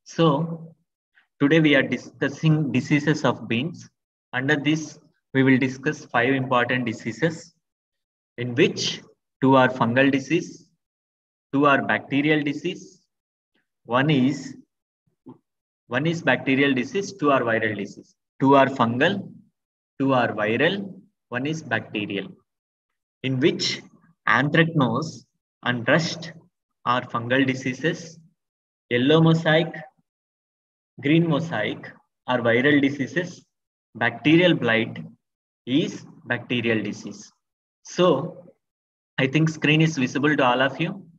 So today we are discussing diseases of beans. Under this, we will discuss 5 important diseases, in which 2 are fungal disease, 2 are bacterial disease, one is bacterial disease, 2 are viral disease. 2 are fungal, 2 are viral, one is bacterial. In which anthracnose and rust are fungal diseases, yellow mosaic, green mosaic are viral diseases, bacterial blight is bacterial disease. So I think screen is visible to all of you.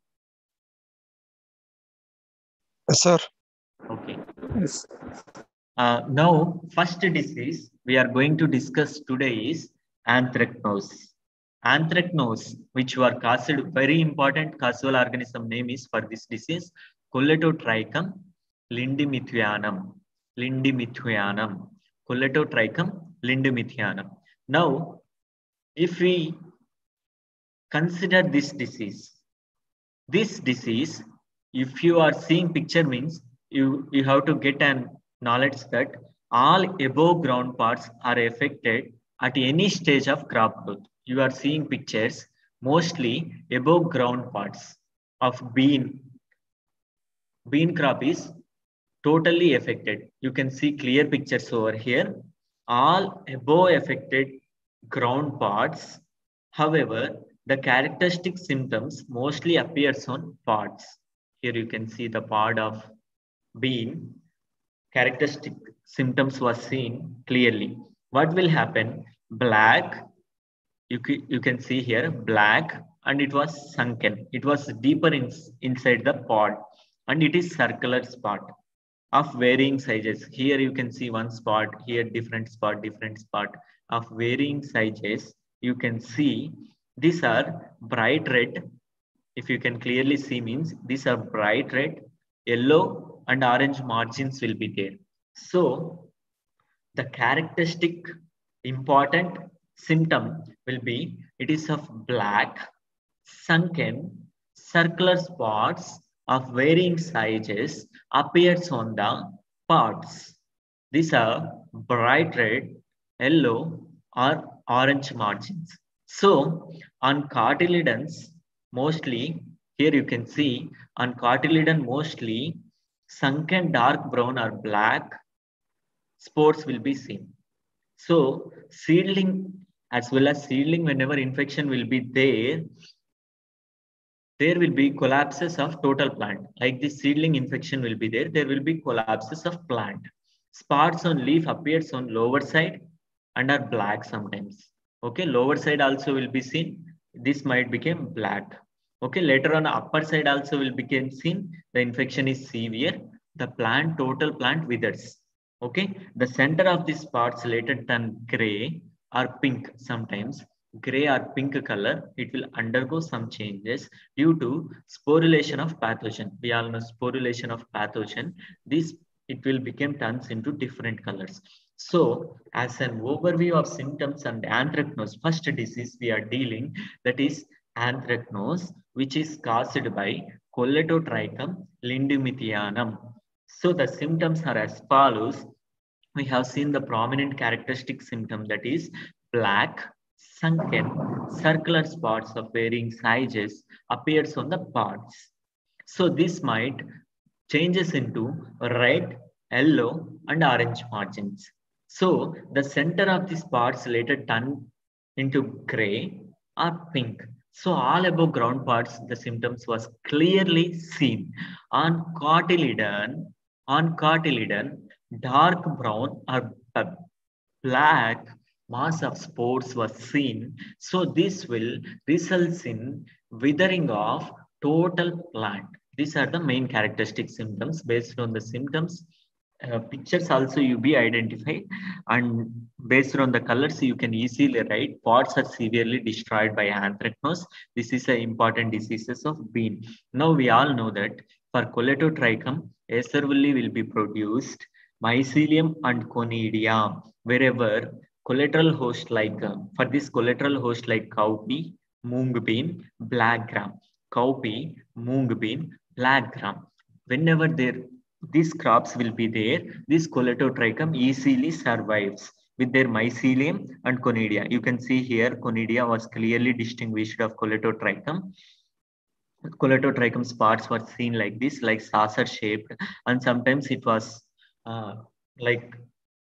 Yes, sir. Okay. Yes. Now, first disease we are going to discuss today is anthracnose. Anthracnose, which were caused, very important causal organism name is for this disease, Colletotrichum lindimuthianum. Lindimuthianum. Colletotrichum lindimuthianum. Now, if we consider this disease, if you are seeing picture means you have to get an knowledge that all above ground parts are affected at any stage of crop growth. You are seeing pictures, mostly above ground parts of bean crop is totally affected. You can see clear pictures over here. All above affected ground parts. However, the characteristic symptoms mostly appears on pods. Here you can see the pod of bean. Characteristic symptoms was seen clearly. What will happen? Black, you can see here, black, and it was sunken. It was deeper inside the pod, and it is circular spot of varying sizes. Here you can see one spot, here different spot of varying sizes. You can see these are bright red. If you can clearly see means these are bright red, yellow and orange margins will be there. So the characteristic important symptom will be it is of black, sunken, circular spots of varying sizes appears on the pods. These are bright red, yellow or orange margins. So on cotyledons, mostly here you can see on cotyledon mostly sunken dark brown or black spores will be seen. So seedling as well as seedling, whenever infection will be there will be collapses of total plant. Like this seedling infection will be there will be collapses of plant. Spots on leaf appears on lower side and are black sometimes. Okay, lower side also will be seen. This might become black. Okay, later on upper side also will become seen. The infection is severe. The total plant withers. Okay, the center of the spots later turn gray or pink sometimes. Gray or pink color, it will undergo some changes due to sporulation of pathogen. We all know sporulation of pathogen. It will become turns into different colors. So as an overview of symptoms and anthracnose, first disease we are dealing, that is anthracnose, which is caused by Colletotrichum lindimuthianum. So the symptoms are as follows. We have seen the prominent characteristic symptom, that is black, sunken, circular spots of varying sizes appears on the pods. So this might changes into red, yellow and orange margins. So the center of the spots later turn into gray or pink. So all above ground parts, the symptoms was clearly seen. On cotyledon, dark brown or black mass of spores was seen. So this will result in withering of total plant. These are the main characteristic symptoms. Based on the symptoms, pictures also you be identified, and based on the colors you can easily write. Pods are severely destroyed by anthracnose. This is an important diseases of bean. Now we all know that for Colletotrichum, acervulli will be produced, mycelium and conidia, wherever collateral host like for this collateral host like cowpea, mung bean, black gram. Cowpea, mung bean, black gram. Whenever there these crops will be there. This Colletotrichum easily survives with their mycelium and conidia. You can see here conidia was clearly distinguished of Colletotrichum. Colletotrichum spots were seen like this, like saucer shaped, and sometimes it was like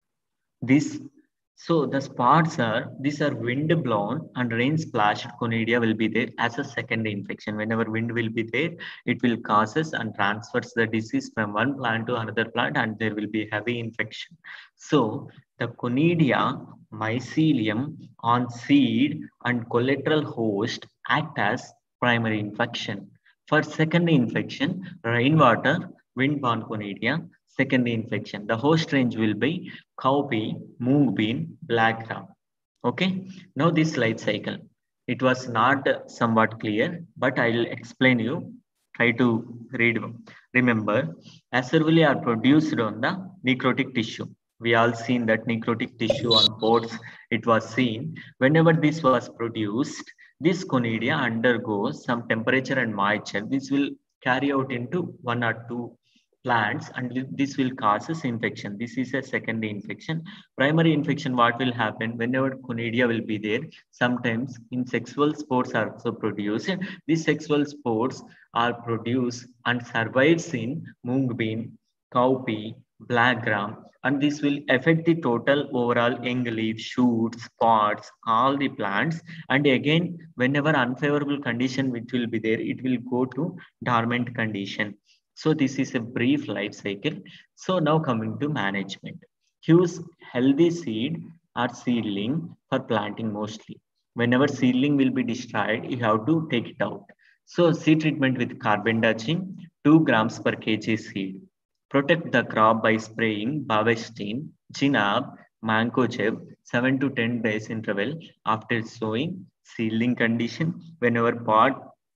this. So the spots are, these are wind blown and rain splashed conidia will be there as a secondary infection. Whenever wind will be there, it will causes and transfers the disease from one plant to another plant, and there will be heavy infection. So the conidia, mycelium on seed and collateral host act as primary infection. For secondary infection, rainwater, wind-borne conidia, secondary infection. The host range will be cowpea, mung bean, black gram. Okay, now this slide cycle. It was not somewhat clear, but I'll explain you. Try to read. Remember, acerulae are produced on the necrotic tissue. We all seen that necrotic tissue on pots. It was seen. Whenever this was produced, this conidia undergoes some temperature and moisture. This will carry out into one or two plants, and this will causes infection. This is a secondary infection. Primary infection, what will happen whenever conidia will be there? Sometimes in sexual spores are also produced. These sexual spores are produced and survives in mung bean, cowpea, black gram, and this will affect the total overall young leaf, shoots, pods, all the plants. And again, whenever unfavorable condition which will be there, it will go to dormant condition. So this is a brief life cycle. So now coming to management. Choose healthy seed or seedling for planting mostly. Whenever seedling will be destroyed, you have to take it out. So seed treatment with carbendazim, 2 grams per kg seed. Protect the crop by spraying Bavestin, Ginab, Mancozeb, 7 to 10 days interval after sowing. Seedling condition, whenever pod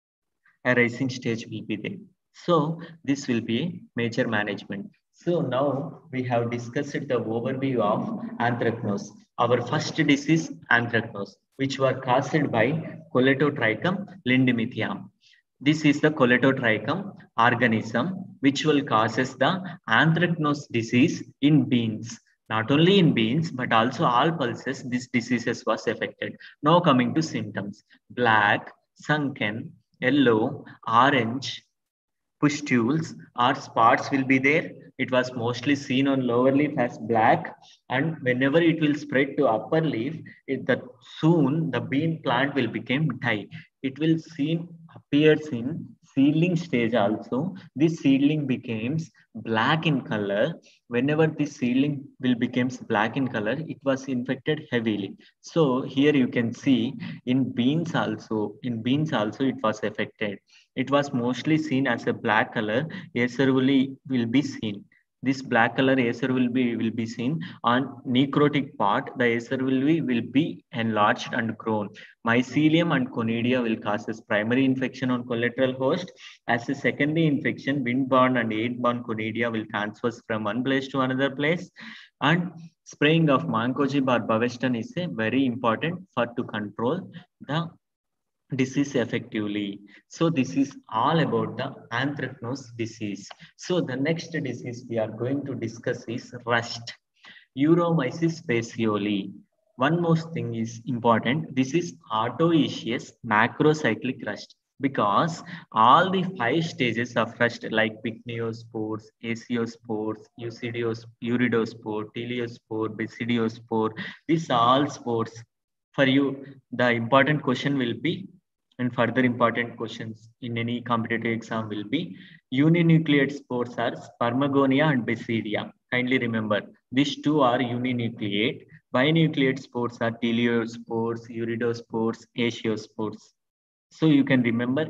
a rising stage will be there. So this will be a major management. So now we have discussed the overview of anthracnose. Our first disease, anthracnose, which were caused by Colletotrichum lindemithia. This is the Colletotrichum organism which will causes the anthracnose disease in beans. Not only in beans, but also all pulses, this diseases was affected. Now coming to symptoms, black, sunken, yellow, orange, pustules or spots will be there. It was mostly seen on lower leaf as black, and whenever it will spread to upper leaf, soon the bean plant will become dye. It will seen appears in seedling stage also. This seedling becomes black in color. Whenever this seedling will becomes black in color, it was infected heavily. So here you can see in beans also. In beans also it was affected. It was mostly seen as a black color. Acerulae will be seen. This black color acerulae will be seen on necrotic part. The acerulae will be enlarged and grown. Mycelium and conidia will cause primary infection on collateral host. As a secondary infection, wind-borne and air-borne conidia will transfer from one place to another place. And spraying of mancozeb or Bavestin is a very important for to control the disease effectively. So this is all about the anthracnose disease. So the next disease we are going to discuss is rust, Euromyces specioli. One more thing is important. This is autoecious macrocyclic rust, because all the 5 stages of rust like pycnospores, aciospores, uridospore, teleospore, basidiospore, these all spores. For you, the important question will be, and further important questions in any competitive exam will be, uninucleate spores are spermagonia and basidia. Kindly remember, these two are uninucleate. Binucleate spores are teleospores, uridospores, aciospores. So you can remember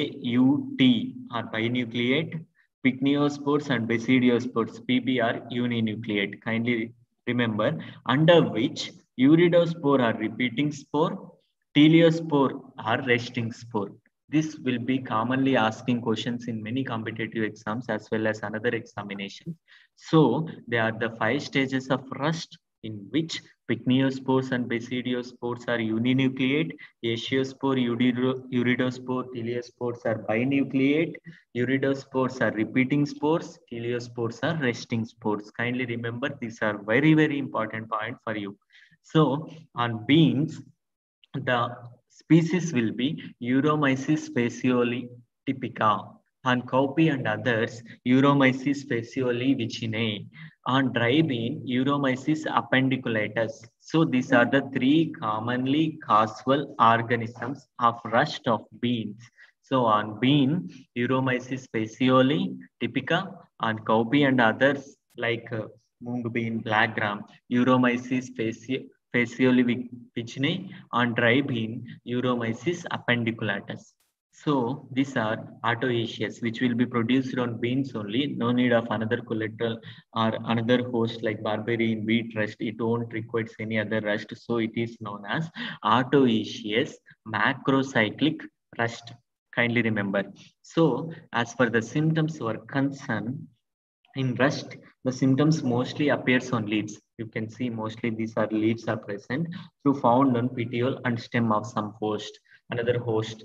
AUT are binucleate, pycnospores and basidiospores PP are uninucleate. Kindly remember, under which uridospore are repeating spore, teleospore are resting spore. This will be commonly asking questions in many competitive exams as well as another examination. So they are the 5 stages of rust, in which Pycnospores and basidiospores are uninucleate. Achiospore, uridospore, teleospores are binucleate. Uridospores are repeating spores. Teleospores are resting spores. Kindly remember, these are very, very important point for you. So on beans, the species will be Euromyces facioli typica. On cowpea and others, Euromyces facioli vicinae. On dry bean, Euromyces appendiculatus. So these are the three commonly causal organisms of rust of beans. So on bean, Euromyces facioli typica. On cowpea and others like mung bean, black gram, Euromyces facioli vicinae. On dry bean, Euromyces appendiculatus. So these are autoecious, which will be produced on beans only. No need of another collateral or another host like barberry wheat rust. It won't require any other rust. So it is known as autoecious macrocyclic rust. Kindly remember. So as for the symptoms were concerned, in rust, the symptoms mostly appears on leaves. You can see mostly these are leaves are present through found on petiole and stem of some host, another host.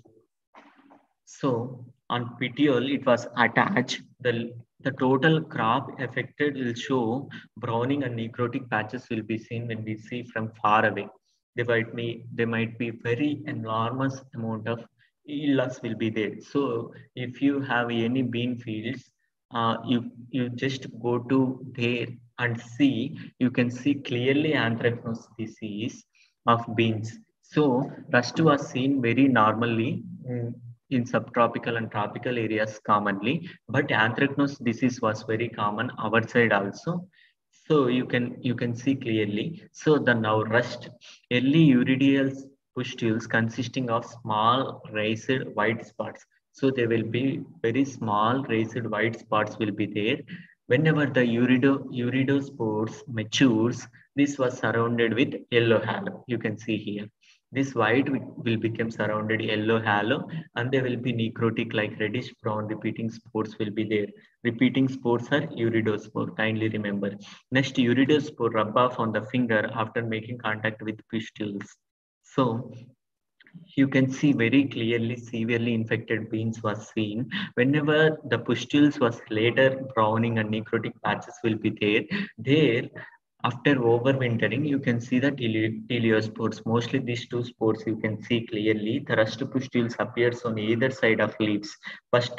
So on petiole, it was attached. The total crop affected will show browning and necrotic patches will be seen when we see from far away. There might be very enormous amount of yield loss will be there. So if you have any bean fields, you just go to there and see, you can see clearly anthracnose disease of beans. So rust was seen very normally in subtropical and tropical areas commonly, but anthracnose disease was very common our side also. So you can see clearly. So the now rust, early uridial pustules consisting of small raised white spots. So there will be very small raised white spots will be there. Whenever the uridospores matures, this was surrounded with yellow halo. You can see here. This white will become surrounded yellow halo, and there will be necrotic like reddish brown repeating spores will be there. Repeating spores are uridospore. Kindly remember. Next, uridospore rub off on the finger after making contact with pustules. So you can see very clearly severely infected beans was seen. Whenever the pustules was later browning and necrotic patches will be there. There, after overwintering, you can see the teleospores. Mostly these two spores you can see clearly. The rust pustules appears on either side of leaves. First,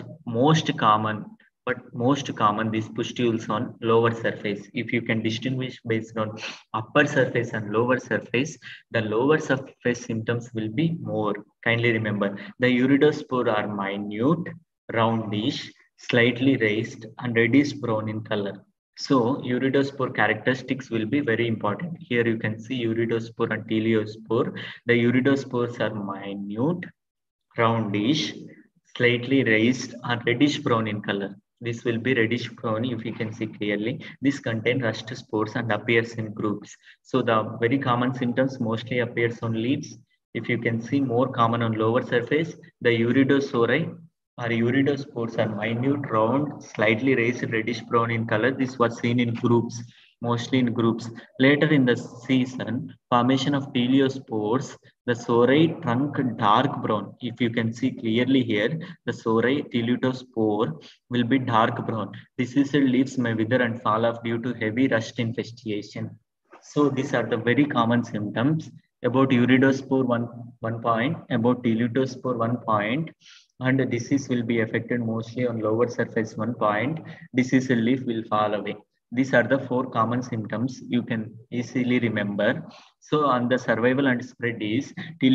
most common these pustules on lower surface. If you can distinguish based on upper surface and lower surface, the lower surface symptoms will be more. Kindly remember, the uridospore are minute, roundish, slightly raised, and reddish brown in color. So uridospore characteristics will be very important. Here you can see uridospore and teleospore. The uridospores are minute, roundish, slightly raised, and reddish brown in color. This will be reddish brown if you can see clearly. This contain rust spores and appears in groups. So the very common symptoms mostly appears on leaves. If you can see more common on lower surface, the uridosauri or uridospores are minute, round, slightly raised reddish brown in color. This was seen in groups, mostly in groups. Later in the season, formation of teleospores, the sore trunk dark brown. If you can see clearly here, the sore teletospore will be dark brown. Diseased leaves may wither and fall off due to heavy rust infestation. So these are the very common symptoms. About uridospore one point, about teletospore 1 point, and the disease will be affected mostly on lower surface 1 point. Diseased leaf will fall away. These are the 4 common symptoms you can easily remember. So on the survival and spread is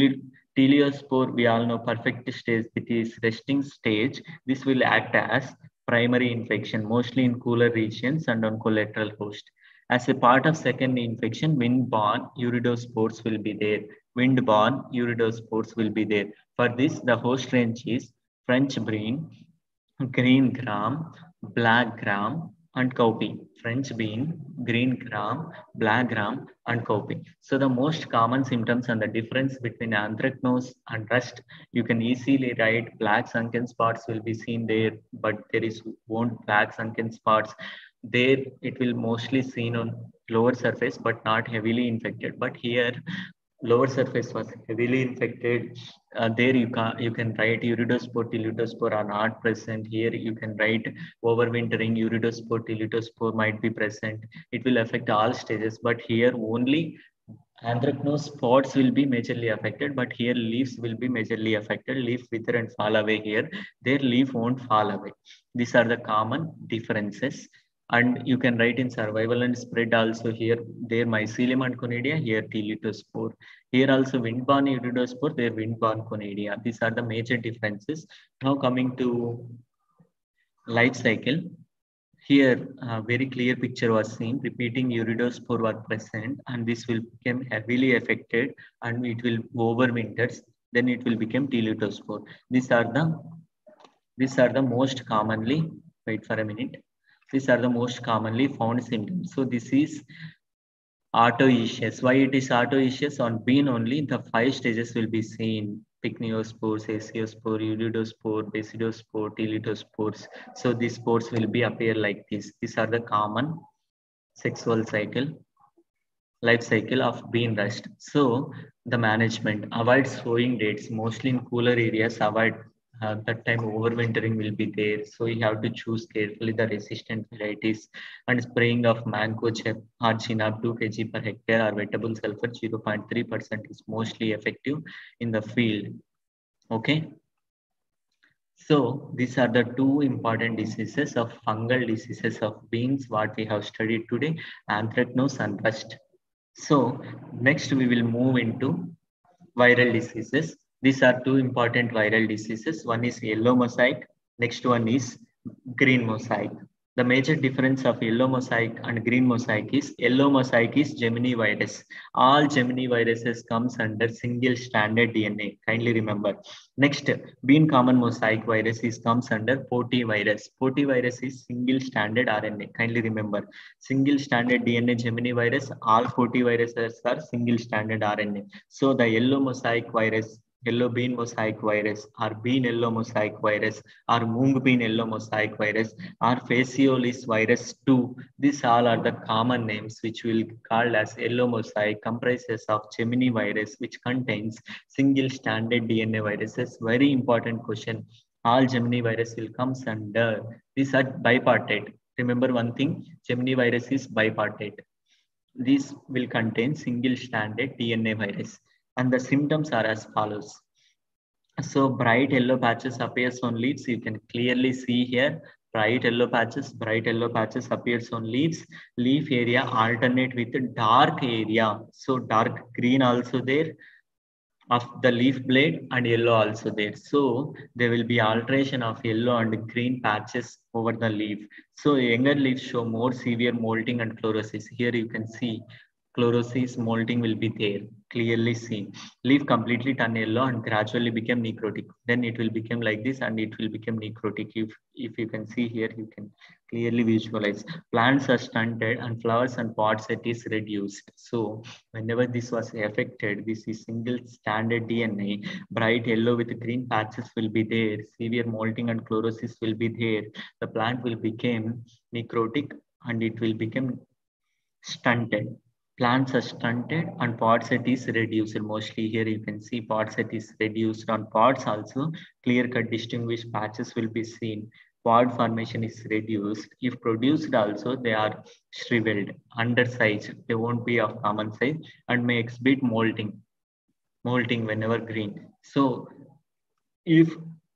teleospore, we all know perfect stage, it is resting stage. This will act as primary infection, mostly in cooler regions and on collateral host. As a part of secondary infection, wind-borne uridospores will be there. Wind-borne uridospores will be there. For this, the host range is French bean, green gram, black gram, and cowpea. French bean, green gram, black gram, and cowpea. So the most common symptoms and the difference between anthracnose and rust, you can easily write black sunken spots will be seen there, but there is won't black sunken spots. There it will mostly seen on lower surface, but not heavily infected. But here, lower surface was heavily infected. There you can write iridospore, telidospore are not present. Here you can write overwintering, iridospore, telidospore might be present. It will affect all stages, but here only anthracnose spots will be majorly affected, but here leaves will be majorly affected. Leaf wither and fall away here. Their leaf won't fall away. These are the common differences. And you can write in survival and spread also here. There mycelium and conidia, here teletospore. Here also windborne iridospore, there windborne conidia. These are the major differences. Now coming to life cycle. Here, a very clear picture was seen. Repeating iridospore were present, and this will become heavily affected, and it will overwinters. Then it will become teletospore. These are the most commonly. Wait for a minute. These are the most commonly found symptoms. So this is autoecious. Why it is autoecious? On bean only, the 5 stages will be seen. Pycnospore, asiospore, iridospore, basidospore, teletospores. So these spores will be appear like this. These are the common sexual cycle, life cycle of bean rust. So the management, avoid sowing dates, mostly in cooler areas, avoid that time overwintering will be there. So you have to choose carefully the resistant varieties, and spraying of Mancozeb or Chinab 2 kg per hectare or wettable sulfur 0.3% is mostly effective in the field. Okay. So these are the two important diseases of fungal diseases of beans what we have studied today, anthracnose and rust. So next we will move into viral diseases. These are two important viral diseases. One is yellow mosaic. Next one is green mosaic. The major difference of yellow mosaic and green mosaic is yellow mosaic is Gemini virus. All Gemini viruses comes under single stranded DNA. Kindly remember. Next, bean common mosaic virus is comes under Poti virus. Poti virus is single stranded RNA. Kindly remember. Single stranded DNA Gemini virus. All Poti viruses are single stranded RNA. So the yellow mosaic virus, yellow bean mosaic virus, or bean yellow mosaic virus, or mung bean yellow mosaic virus, or Phaseolus virus 2. These all are the common names which will be called as yellow mosaic, comprises of Gemini virus, which contains single stranded DNA viruses. Very important question. All Gemini virus will come under. These are bipartite. Remember one thing, Gemini virus is bipartite. These will contain single stranded DNA virus. And the symptoms are as follows. So bright yellow patches appears on leaves. You can clearly see here bright yellow patches appears on leaves. Leaf area alternate with dark area. So dark green also there of the leaf blade and yellow also there. So there will be alteration of yellow and green patches over the leaf. So younger leaves show more severe molting and chlorosis. Here you can see chlorosis molting will be there, clearly seen. Leaf completely turn yellow and gradually become necrotic. Then it will become like this and it will become necrotic. If you can see here, you can clearly visualize. Plants are stunted and flowers and pod set is reduced. So whenever this was affected, this is single standard DNA, bright yellow with green patches will be there. Severe molting and chlorosis will be there. The plant will become necrotic and it will become stunted. Plants are stunted and pod set is reduced. Mostly here you can see pod set is reduced. On pods also clear-cut distinguished patches will be seen. Pod formation is reduced. If produced also, they are shriveled, undersized. They won't be of common size and may exhibit molting whenever green. So if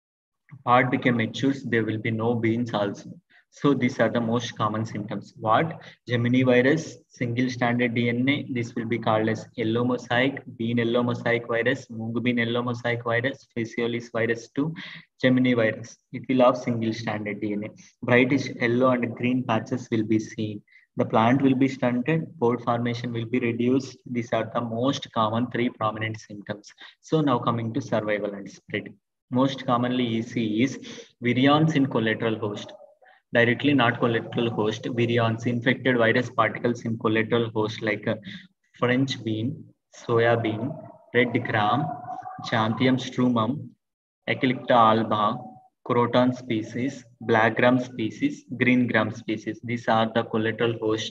pod become matures, there will be no beans also. So these are the most common symptoms. What? Gemini virus, single stranded DNA. This will be called as yellow mosaic, bean yellow mosaic virus, mung bean yellow mosaic virus, Phaseolus virus 2, Gemini virus. It will have single stranded DNA. Brightish yellow and green patches will be seen. The plant will be stunted, pod formation will be reduced. These are the most common 3 prominent symptoms. So now coming to survival and spread. Most commonly you see is virions in collateral host. Directly not collateral host, virions, infected virus particles in collateral host like French bean, soya bean, red gram, Xanthium strumum, Eclecta alba, croton species, black gram species, green gram species. These are the collateral host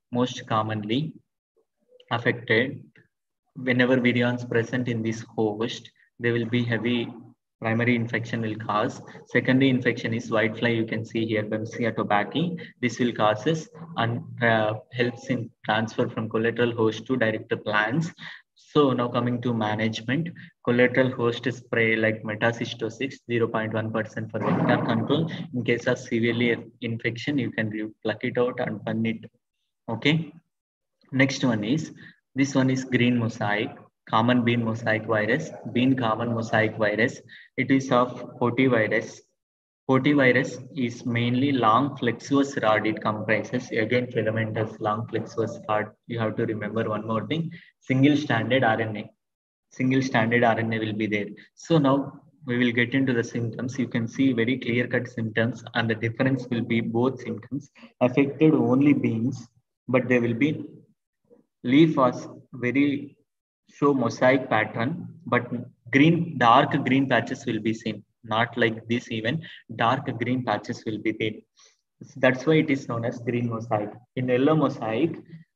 most commonly affected. Whenever virions present in this host, there will be heavy primary infection will cause. Secondary infection is whitefly. You can see here Bemsia tobacco. This will causes and helps in transfer from collateral host to direct plants. So now coming to management, collateral host spray like metacystosis 0.1% for vector control. In case of severely infection, you can pluck it out and burn it. Okay. Next one is, this one is green mosaic, common bean mosaic virus, bean common mosaic virus. It is of potivirus. Potivirus is mainly long flexuous rod. It comprises again filamentous long flexuous rod. You have to remember one more thing: single stranded RNA. Single stranded RNA will be there. So now we will get into the symptoms. You can see very clear cut symptoms, and the difference will be both symptoms affected only beans, but they will be leaf was very show mosaic pattern, but dark green patches will be seen. Not like this even, dark green patches will be there. That's why it is known as green mosaic. In yellow mosaic,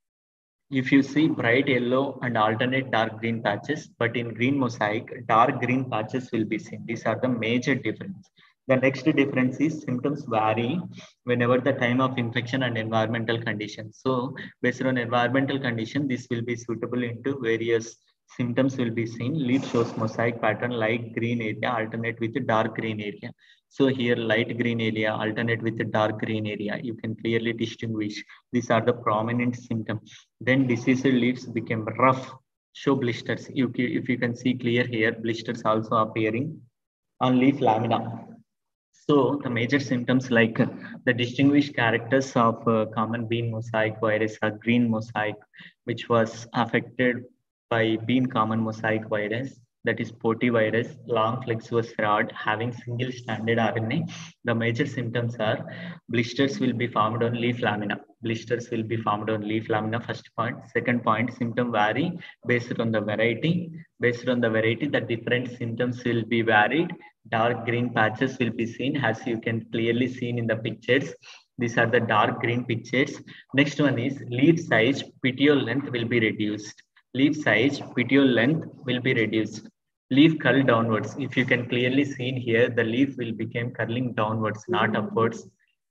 if you see bright yellow and alternate dark green patches, but in green mosaic, dark green patches will be seen. These are the major difference. The next difference is symptoms vary whenever the time of infection and environmental conditions. So based on environmental condition, this will be suitable into various symptoms will be seen. Leaf shows mosaic pattern, light green area alternate with dark green area. So here light green area alternate with the dark green area. You can clearly distinguish. These are the prominent symptoms. Then diseased leaves became rough, show blisters. If you can see clear here, blisters also appearing on leaf lamina. So the major symptoms like the distinguished characters of common bean mosaic virus are green mosaic, which was affected by bean common mosaic virus, that is potivirus, long flexuous rod having single stranded RNA. The major symptoms are blisters will be formed on leaf lamina. Blisters will be formed on leaf lamina, first point. Second point, symptom vary based on the variety. Based on the variety, the different symptoms will be varied. Dark green patches will be seen, as you can clearly seen in the pictures. These are the dark green pictures. Next one is leaf size, petiole length will be reduced. Leaf size, petiole length will be reduced. Leaf curl downwards. If you can clearly see here, the leaf will become curling downwards, not upwards.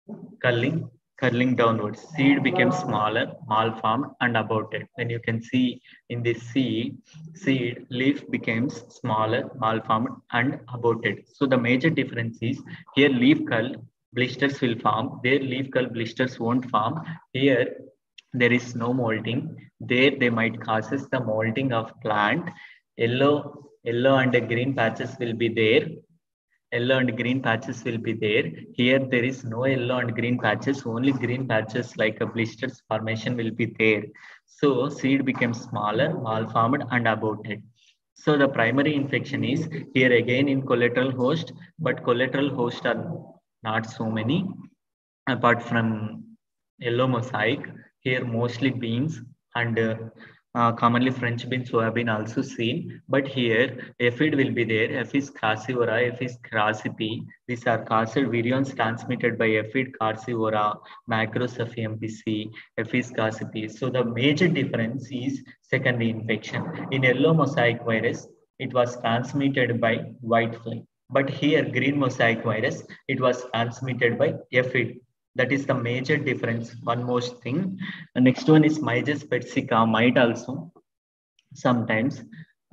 Curling downwards. Seed becomes smaller, malformed, and aborted. When you can see in this seed leaf becomes smaller, malformed, and aborted. So the major difference is here leaf curl blisters will form. There leaf curl blisters won't form. Here there is no molting. There they might causes the molting of plant. Yellow and green patches will be there. Yellow and green patches will be there. Here there is no yellow and green patches, only green patches like a blisters formation will be there. So seed becomes smaller, malformed, and aborted. So the primary infection is here again in collateral host, but collateral host are not so many apart from yellow mosaic. Here mostly beans and commonly French beans who have been also seen, but here aphid will be there. Aphis crassivora, Aphis crassipi. These are caused virions transmitted by aphid crassivora, Macrocephaly MPC, Aphis crassipi. So the major difference is secondary infection. In yellow mosaic virus, it was transmitted by whitefly, but here green mosaic virus, it was transmitted by aphid. That is the major difference. One more thing. The next one is Myges persica might also sometimes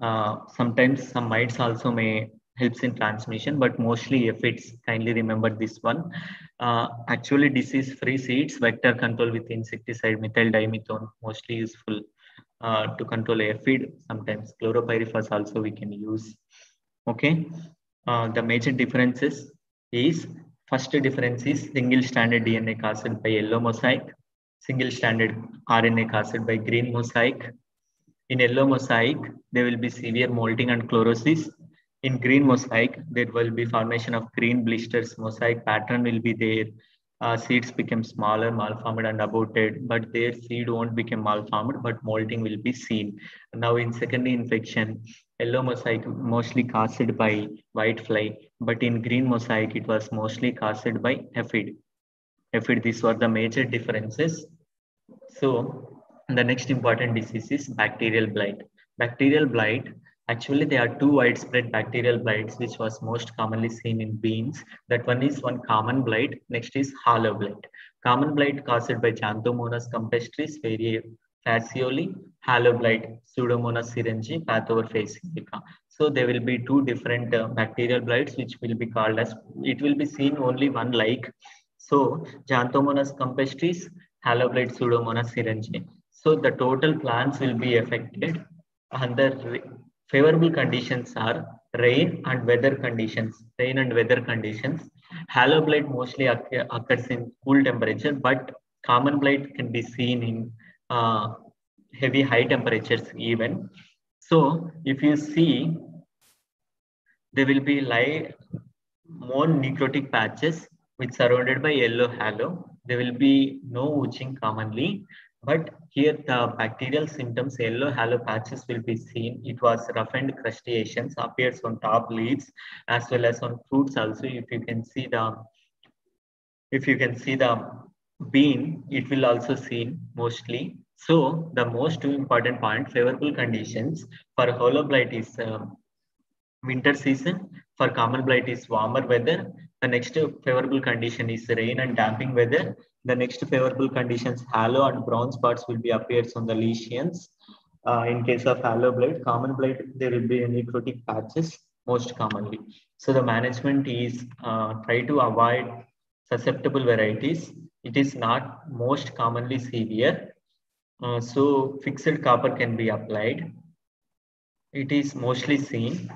some mites also may helps in transmission, but mostly aphids. Kindly remember this one. Actually, disease-free seeds, vector control with insecticide, methyl dimethone, mostly useful to control aphid. Sometimes chloropyrifos also we can use. Okay. The major differences is first difference is single stranded DNA caused by yellow mosaic, single stranded RNA caused by green mosaic. In yellow mosaic, there will be severe molting and chlorosis. In green mosaic, there will be formation of green blisters. Mosaic pattern will be there. Seeds become smaller, malformed, and aborted, but their seed won't become malformed, but molting will be seen. Now, in secondary infection, yellow mosaic mostly caused by whitefly, but in green mosaic, it was mostly caused by aphid. These were the major differences. So the next important disease is bacterial blight. Bacterial blight, actually there are two widespread bacterial blights which was most commonly seen in beans. That one is one common blight, next is hollow blight. Common blight caused by Xanthomonas campestris fascioli, hollow blight Pseudomonas syringae, Pathover indica. So there will be two different bacterial blights which will be called as, it will be seen only one like. So Xanthomonas campestris, hollow blight Pseudomonas syringae. So the total plants will be affected, and the favorable conditions are rain and weather conditions. Rain and weather conditions. Hollow blight mostly occurs in cool temperature, but common blight can be seen in heavy high temperatures even. So if you see, there will be like more necrotic patches which surrounded by yellow halo. There will be no ooching commonly, but here the bacterial symptoms, yellow halo patches will be seen. It was roughened crustaceans appears on top leaves as well as on fruits also. If you can see the bean, it will also seen mostly. So the most important point, favorable conditions for hollow blight is winter season. For common blight is warmer weather. The next favorable condition is rain and damping weather. The next favorable conditions, halo and brown spots will be appears on the lesions. In case of halo blight, common blight, there will be necrotic patches most commonly. So the management is try to avoid susceptible varieties. It is not most commonly severe. So fixed copper can be applied. It is mostly seen,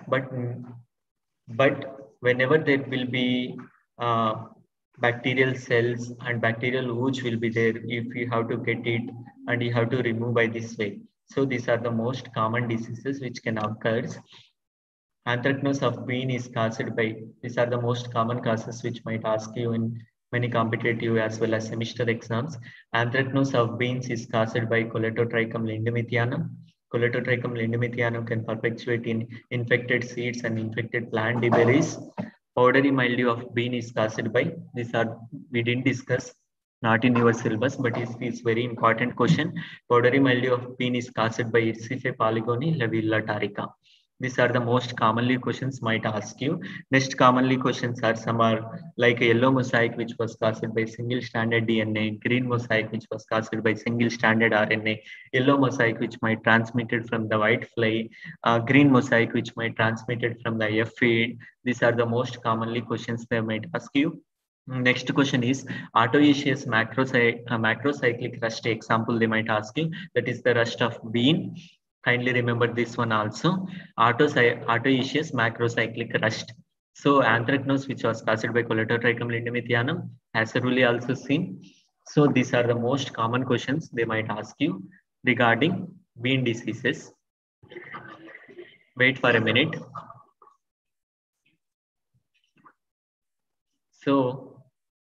but whenever there will be uh, bacterial cells and bacterial ooze will be there, if you have to get it and you have to remove by this way. So these are the most common diseases which can occur. Anthracnose of bean is caused by, these are the most common causes which might ask you in many competitive as well as semester exams. Anthracnose of beans is caused by Colletotrichum lindemuthianum. Colletotrichum lindemuthianum can perpetuate in infected seeds and infected plant debris. Powdery mildew of bean is caused by, these are, we didn't discuss, not in your syllabus, but it's very important question. Powdery mildew of bean is caused by Irsife polygoni lavilla tarica. These are the most commonly questions might ask you. Next commonly questions are some are like a yellow mosaic which was caused by single stranded DNA, green mosaic which was caused by single stranded RNA, yellow mosaic which might transmitted from the white fly, green mosaic which might transmitted from the F feed. These are the most commonly questions they might ask you. Next question is autoecious macrocyclic rust example they might ask you, that is the rust of bean. Kindly remember this one also. Autoecious macrocyclic rust. So anthracnose which was caused by Colletotrichum lindemuthianum has really also seen. So these are the most common questions they might ask you regarding bean diseases. Wait for a minute. So